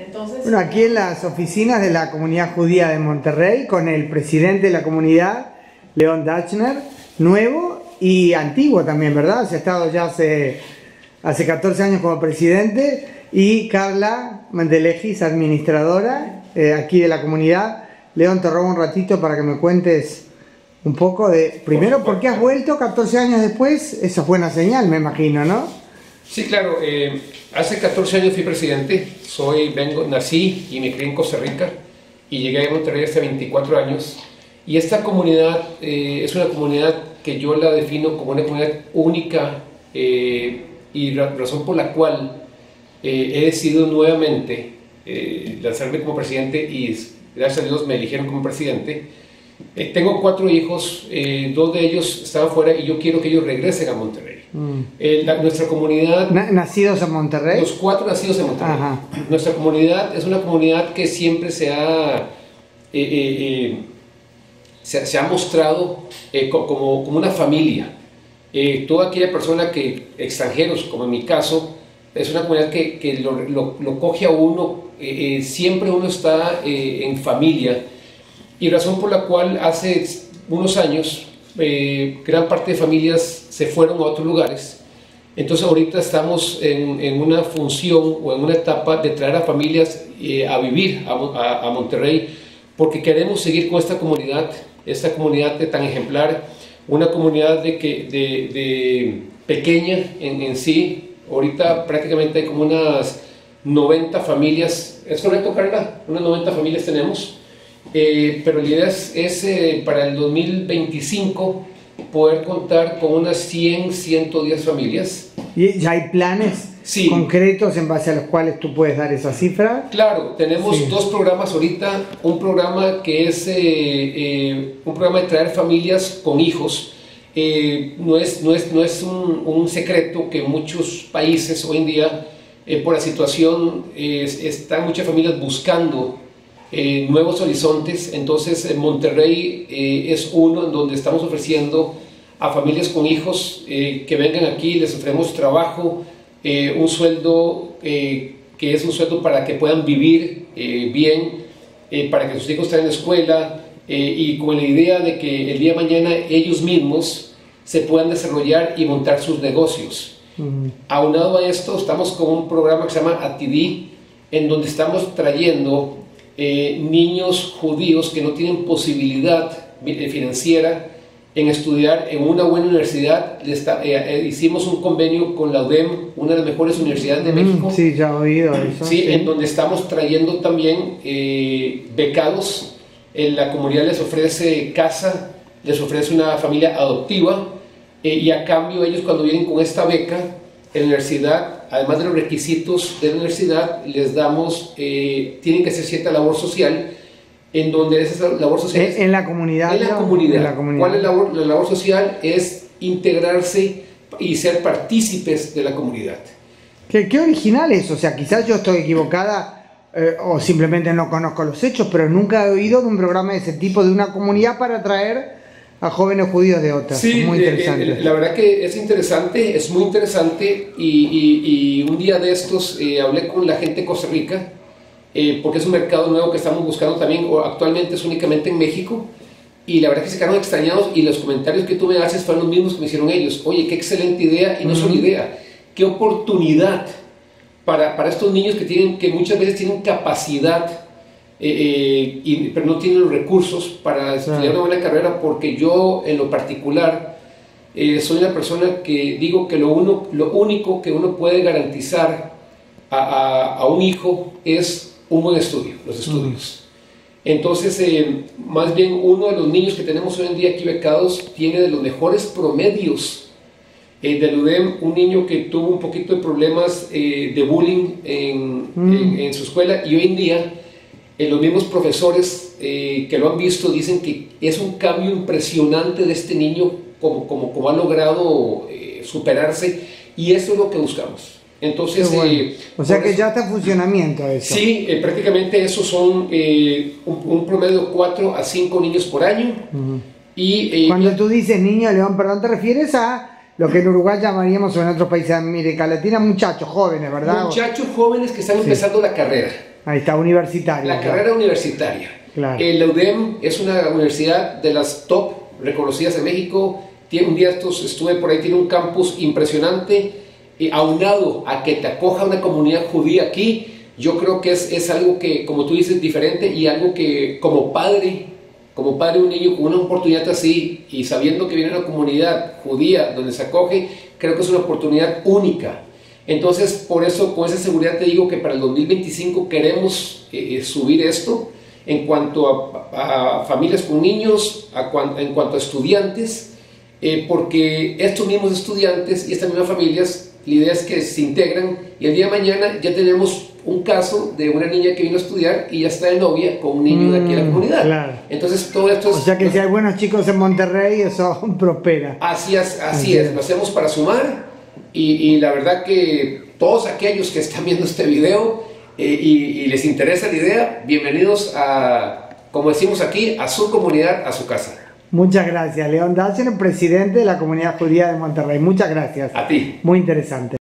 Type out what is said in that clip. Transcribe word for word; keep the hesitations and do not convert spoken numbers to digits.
Entonces, bueno, aquí en las oficinas de la comunidad judía de Monterrey, con el presidente de la comunidad, León Dachner, nuevo y antiguo también, ¿verdad? Se ha estado ya hace, hace catorce años como presidente, y Carla Mendelejis, administradora eh, aquí de la comunidad. León, te robo un ratito para que me cuentes un poco de, primero, ¿por qué has vuelto catorce años después? Eso es buena señal, me imagino, ¿no? Sí, claro. Eh, hace catorce años fui presidente. Soy, vengo, nací y me crié en Costa Rica y llegué a Monterrey hace veinticuatro años. Y esta comunidad eh, es una comunidad que yo la defino como una comunidad única eh, y la razón por la cual eh, he decidido nuevamente eh, lanzarme como presidente y gracias a Dios me eligieron como presidente. Eh, tengo cuatro hijos, eh, dos de ellos estaban fuera y yo quiero que ellos regresen a Monterrey. Mm. Eh, la, nuestra comunidad... ¿Nacidos en Monterrey? Los cuatro nacidos en Monterrey. Ajá. Nuestra comunidad es una comunidad que siempre se ha, eh, eh, eh, se, se ha mostrado eh, como, como una familia. Eh, toda aquella persona que, extranjeros, como en mi caso, es una comunidad que, que lo, lo, lo coge a uno, eh, eh, siempre uno está eh, en familia. Y razón por la cual hace unos años eh, gran parte de familias se fueron a otros lugares. Entonces ahorita estamos en, en una función o en una etapa de traer a familias eh, a vivir a, a, a Monterrey, porque queremos seguir con esta comunidad, esta comunidad de tan ejemplar, una comunidad de que, de, de pequeña en, en sí. Ahorita prácticamente hay como unas noventa familias, ¿es correcto, Carla? Unas noventa familias tenemos. Eh, pero la idea es, es eh, para el dos mil veinticinco poder contar con unas cien, ciento diez familias. ¿Y ya hay planes sí. concretos en base a los cuales tú puedes dar esa cifra? Claro, tenemos sí. dos programas ahorita. Un programa que es eh, eh, un programa de traer familias con hijos. Eh, no es, no es, no es un, un secreto que muchos países hoy en día, eh, por la situación, eh, están muchas familias buscando Eh, nuevos horizontes. Entonces en Monterrey eh, es uno en donde estamos ofreciendo a familias con hijos eh, que vengan aquí, les ofrecemos trabajo, eh, un sueldo eh, que es un sueldo para que puedan vivir eh, bien, eh, para que sus hijos estén en la escuela eh, y con la idea de que el día de mañana ellos mismos se puedan desarrollar y montar sus negocios. Uh-huh. Aunado a esto, estamos con un programa que se llama A T D, en donde estamos trayendo Eh, niños judíos que no tienen posibilidad financiera en estudiar en una buena universidad. Está, eh, eh, hicimos un convenio con la U D E M, una de las mejores universidades de México. Mm, sí, ya he oído eso. Sí, sí. En donde estamos trayendo también eh, becados. En la comunidad les ofrece casa, les ofrece una familia adoptiva eh, y a cambio ellos, cuando vienen con esta beca en la universidad, además de los requisitos de la universidad, les damos, eh, tienen que hacer cierta labor social, en donde esa labor social... ¿En, en la comunidad? En la comunidad. En la comunidad. ¿Cuál es la labor? La labor social es integrarse y ser partícipes de la comunidad. Qué, qué original eso, o sea, quizás yo estoy equivocada eh, o simplemente no conozco los hechos, pero nunca he oído de un programa de ese tipo, de una comunidad para atraer a jóvenes judíos de otras. Sí, es muy interesante. Eh, la verdad que es interesante, es muy interesante y, y, y un día de estos eh, hablé con la gente de Costa Rica eh, porque es un mercado nuevo que estamos buscando también, o actualmente es únicamente en México, y la verdad que se quedaron extrañados y los comentarios que tú me haces fueron los mismos que me hicieron ellos. Oye, qué excelente idea, y no solo idea, qué oportunidad para, para estos niños que, tienen, que muchas veces tienen capacidad Eh, eh, y, pero no tienen los recursos para estudiar una buena carrera, porque yo en lo particular eh, soy una persona que digo que lo, uno, lo único que uno puede garantizar a, a, a un hijo es un buen estudio, los estudios. Mm. Entonces, eh, más bien uno de los niños que tenemos hoy en día aquí becados tiene de los mejores promedios eh, del U D E M, un niño que tuvo un poquito de problemas eh, de bullying en, mm. en, en su escuela, y hoy en día Eh, los mismos profesores eh, que lo han visto dicen que es un cambio impresionante de este niño, como, como, como ha logrado eh, superarse, y eso es lo que buscamos. Entonces, bueno. eh, o sea que eso, ya está en funcionamiento eso. Sí, eh, prácticamente esos son eh, un, un promedio de cuatro a cinco niños por año. Uh-huh. y, eh, Cuando tú dices niño, León, perdón, te refieres a lo que en Uruguay llamaríamos, o en otros países de América Latina, muchachos jóvenes, ¿verdad? Muchachos jóvenes que están sí. empezando la carrera. Ahí está, universitaria. La carrera universitaria. Claro. El la U D E M es una universidad de las top reconocidas en México. Tiene, un día estos estuve por ahí, tiene un campus impresionante. Eh, aunado a que te acoja una comunidad judía aquí, yo creo que es, es algo que, como tú dices, diferente, y algo que como padre, como padre de un niño con una oportunidad así, y sabiendo que viene una comunidad judía donde se acoge, creo que es una oportunidad única. Entonces, por eso, con esa seguridad te digo que para el dos mil veinticinco queremos eh, subir esto en cuanto a, a familias con niños, a cuan, en cuanto a estudiantes, eh, porque estos mismos estudiantes y estas mismas familias, la idea es que se integran, y el día de mañana ya tenemos un caso de una niña que vino a estudiar y ya está de novia con un niño mm, de aquí en la comunidad. Claro. Entonces todo esto es... O sea que si hay buenos chicos en Monterrey, eso prospera. Así es, así, así es. es, lo hacemos para sumar, y, y la verdad que todos aquellos que están viendo este video eh, y, y les interesa la idea, bienvenidos a, como decimos aquí, a su comunidad, a su casa. Muchas gracias, León Dachner, presidente de la Comunidad Judía de Monterrey. Muchas gracias. A ti. Muy interesante.